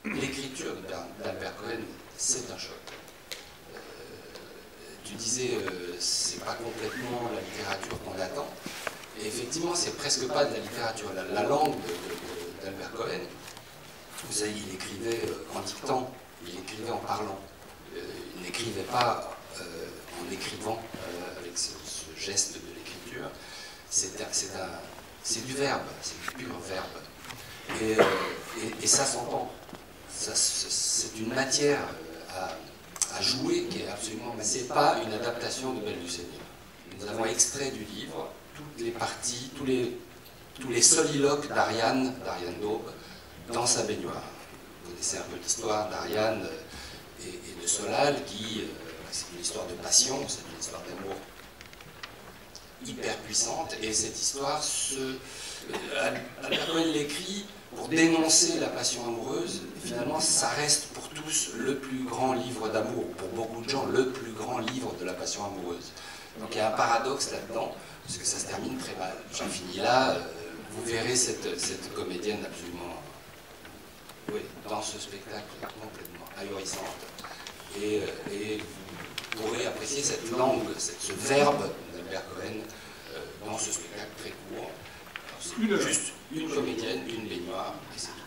l'écriture d'Albert Cohen, c'est un choc. Tu disais, c'est pas complètement la littérature qu'on attend. Et effectivement, c'est presque pas de la littérature. La langue d'Albert Cohen, vous savez, il écrivait en dictant, il écrivait en parlant. Il n'écrivait pas en écrivant avec ce geste de l'écriture. C'est du verbe, c'est du pur verbe. Et ça s'entend. C'est une matière à jouer qui est absolument... Mais ce n'est pas une adaptation de Belle du Seigneur. Nous avons extrait du livre toutes les parties, tous les soliloques d'Ariane Daube, dans sa baignoire. Vous connaissez un peu l'histoire d'Ariane et de Solal, c'est une histoire de passion, c'est une histoire d'amour hyper puissante, et cette histoire, Albert Cohen l'écrit pour dénoncer la passion amoureuse, et finalement ça reste pour tous le plus grand livre d'amour, pour beaucoup de gens le plus grand livre de la passion amoureuse. Donc il y a un paradoxe là-dedans, parce que ça se termine très mal. J'en finis là, vous verrez cette comédienne absolument, oui, dans ce spectacle complètement ahurissante, et vous pourrez apprécier cette langue, ce verbe d'Albert Cohen dans ce spectacle très court. C'est juste une comédienne, une baignoire, et c'est tout.